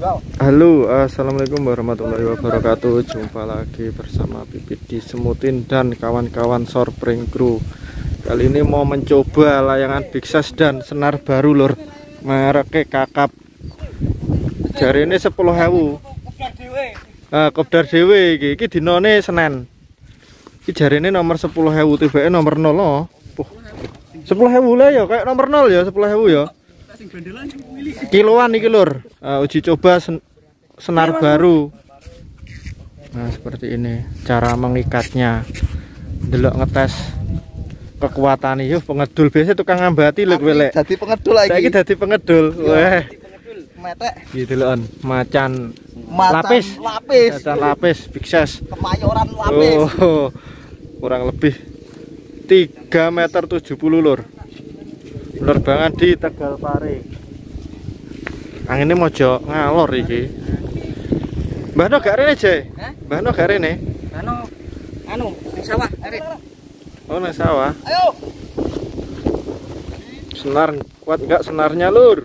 Halo, assalamualaikum warahmatullahi wabarakatuh. Jumpa lagi bersama Pipit di Semutin dan kawan-kawan Sorpring Crew. Kali ini mau mencoba layangan Big Size dan senar baru lur, mereknya Kakap. Jari ini 10.000. Kopdar dewe iki dinone Senin. Iki jari ini nomor 10.000, tibake nomor 0 loh. 10.000 lah ya, kayak nomor 0 ya, 10.000 ya. Kiloan iki lur. Uji coba senar baru. Nah, seperti ini cara mengikatnya. Delok ngetes kekuatan iki pengedul, biasa tukang ngambati lho kowe lek. Dadi pengedul lagi. Saiki dadi pengedul. Weh. Metek. Gitu lho, macan lapis. Macan lapis Big Size. Kemayoran lapis. Oh, kurang lebih 3,70 meter lur. Penerbangan di Tegal Pare. Anginnya mojo ngalor iki. Mbah No gak rene, Je? Mbah No gak rene? Anu, di sawah, Erit. Oh, nang sawah. Ayo. Senar kuat enggak senarnya, lur?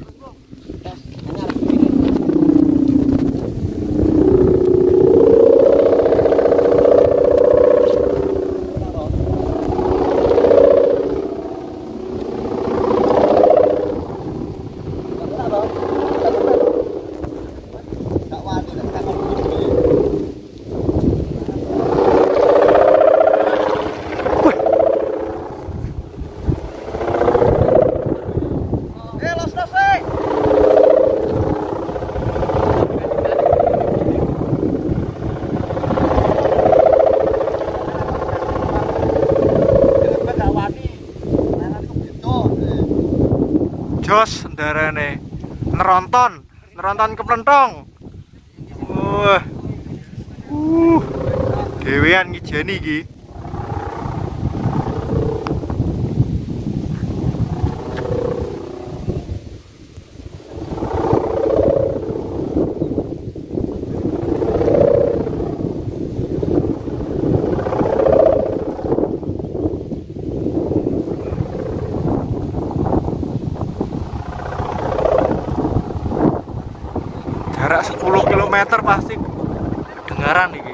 Jos ndarane neronton keplentong. Wah. Dewean ngijeni iki. Jarak 10 km pasti kedengaran iki.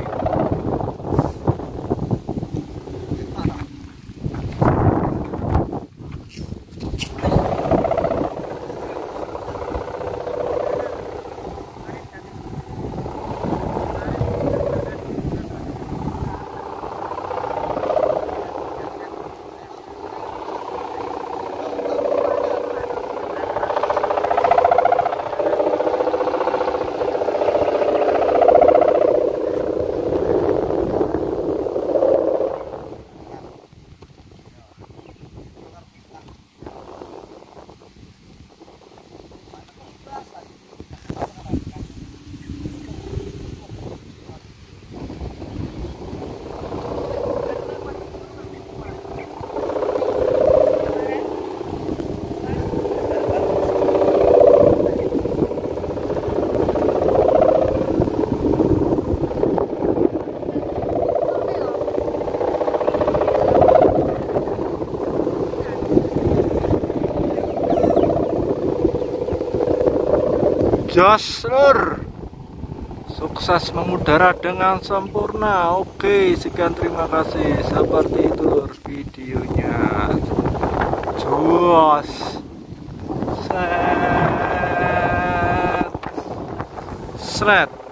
Jos lur, sukses mengudara dengan sempurna. Oke, sekian, terima kasih. Seperti itu lur videonya. Jos set